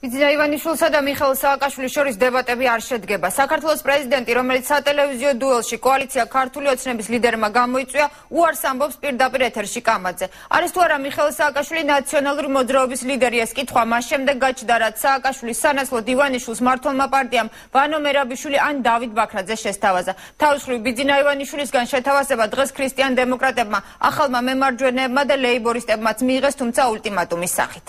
ბიძინა ივანიშვილსა და მიხეილ სააკაშვილის შორის დებატები არ შედგება. საქართველოს პრეზიდენტი, რომელიც სატელევიზიო დუელში კოალიცია ქართული ოცნების ლიდერმა გამოიწვია, უარს ამბობს პირდაპირ ეთერში კამაძე. არის თუ არა მიხეილ სააკაშვილი ნაციონალური მოძრაობის ლიდერი, ეს კითხვა მას შემდეგ გაჩნდა, რაც სააკაშვილის სანაცვლოდ ივანიშვილს მმართველმა პარტიამ ვანო მერაბიშვილი ან დავით ბაქრაძე შესთავაზა. თავისუფლ ბიძინა ივანიშვილისგან შეთავაზება დღეს ქრისტიან დემოკრატებმა, ახალმა მემარჯვენეებმა და ლეიბორისტებმაც მიიღეს, თუმცა ულტიმატუმის სახით.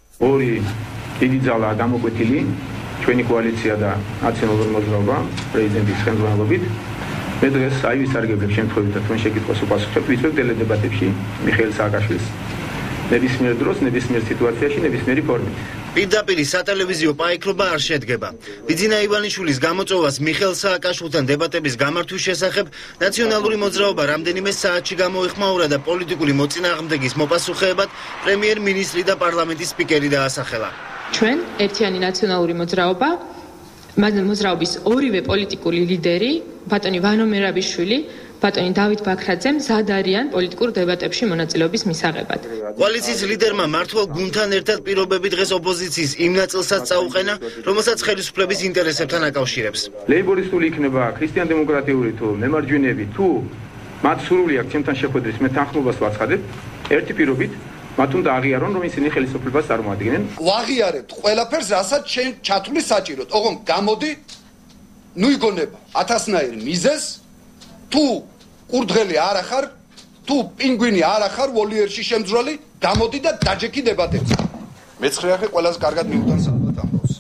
დიდი ძალაა გამოკვეთილი ჩვენი კოალიცია და ნაციონალური მოძრაობა პრეზიდენტის ხელმძღვანელობით. მე დღეს აივისარგებლებ შემთხვევით და თქვენ შეკითხვას უპასუხებ, ვიწვევ ტელედებატებში მიხეილ სააკაშვილის ნებისმიერ დროს, ნებისმიერ სიტუაციაში, ნებისმიერი ფორმით. პირდაპირ სატელევიზიო პაიკლობა არ შედგება. ბიძინა ივანიშვილის გამოწვევას მიხეილ სააკაშვილთან დებატების გამართვის შესახებ ნაციონალური მოძრაობა რამდენიმე საათში გამოეხმაურა და პოლიტიკური მოწინააღმდეგის მოპასუხეებად პრემიერ-მინისტრი და პარლამენტის სპიკერი დაასახელა. ჩვენ ერთიანი ნაციონალური მოძრაობის ორივე პოლიტიკური ლიდერი, ბატონი ვანო მერაბიშვილი, ბატონი დავით ბაქრაძე მზად არიან პოლიტიკურ დებატებში მონაწილეობის მისაღებად. კოალიციის ლიდერმა მართლ გუნდთან ერთად პირობები დღეს ოპოზიციის იმ ნაწილსაც წაუყენა, რომელსაც ხელისუფლების ინტერესებთან აკავშირებს. ლეიბორისტული იქნება ქრისტიან-დემოკრატიული თუ მემარჯვენეები, თუ მათ სურვილი აქვს ჩემთან შეხვედრის, მე თანხმობას ვაცხადებ, ერთი პირობით მათ უნდა აღიარონ, რომ ისინი ხელისუფლებას წარმოადგენენ. ვაღიარებთ ყველაფერს, რასაც ჩვენ ჩათვლის საჭიროდ. ოღონ გამოდი, ნუ იგონება 1000-ნაირ მიზეს, თუ კურდღელი არ ახარ, თუ პინგვინი არ ახარ, ვოლიერში შემძვრალი, გამოდი და დაჯექი დებატებს. მეცხრე ახე ყველას კარგად მიუგდანს ალბათ ამბავს.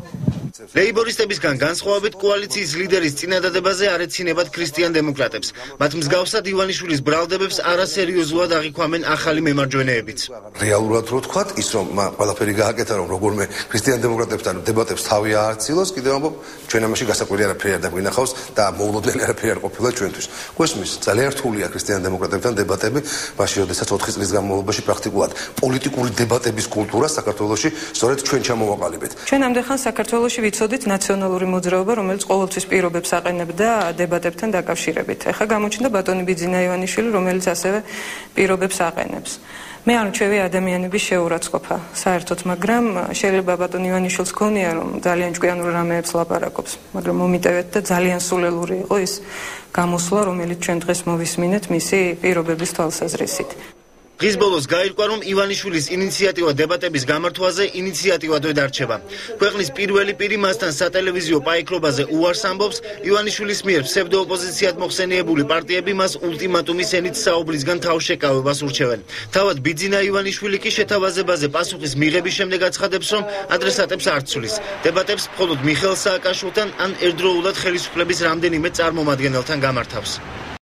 ლეიბორისტებისგან განსხვავებით კოალიციის ლიდერის წინადადებაზე არ ეცინებათ ქრისტიან დემოკრატებს. მათ მსგავსად ივანიშვილის ბრალდებებს არასერიოზულად აღიქვამენ ახალი მემარჯვენეებიც. რეალურად რო თქვათ, ის რომ ყველაფერი გააკეთა, რომ როგორმე ქრისტიან დემოკრატებთან დებატებს თავი ააცილოს, კიდევ ამბობ, ჩვენ ამაში გასაკვირი არაფერი არ დაგვინახავს და მოულოდნელი არაფერი არ ყოფილა ჩვენთვის. გვესმის, ძალიან რთულია ქრისტიან დემოკრატებთან დებატები, მაშინ როდესაც 4 წლის განმავლობაში პრაქტიკულად პოლიტიკური დებატების კულტურა საქართველოში სწორედ ჩვენ ჩამოვაყალიბეთ. ჩვენ ამდენ საქართველოში ვიცოდით ნაციონალური მოძრაობა, რომელიც ყოველთვის პირობებს აყენებდა დებატებთან დაკავშირებით. ეხლა გამოჩნდა ბატონი ბიძინა ივანიშვილი, რომელიც ასევე პირობებს აყენებს. მე არ მრჩევი ადამიანების შეურაცხყოფა საერთოდ, მაგრამ შეიძლება ბატონ ივანიშვილს ქონია, რომ ძალიან ჭკვიანურ რამეებს ლაპარაკობს, მაგრამ მომიტევეთ და ძალიან სულელური იყო ის გამოსვლა, რომელიც ჩვენ დღეს მოვისმინეთ მისი პირობების თვალსაზრისით. დღის ბოლოს გაირკვა, რომ ივანიშვილის ინიციატივა დებატების გამართვაზე ინიციატივადვე დარჩება. ქვეყნის პირველი პირი მასთან სატელევიზიო პაიკლობაზე უარს ამბობს, ივანიშვილის მიერ ფსევდოოპოზიციად მოხსენიებული პარტიები მას ულტიმატუმის ენით საუბრისგან თავშეკავებას ურჩევენ. თავად ბიძინა ივანიშვილი კი შეთავაზებაზე პასუხის მიღების შემდეგ აცხადებს, რომ ადრესატებს არ ცვლის. დებატებს მხოლოდ მიხეილ სააკაშვილთან ან ერთდროულად ხელისუფლების რამდენიმე წარმომადგენელთან გამართავს.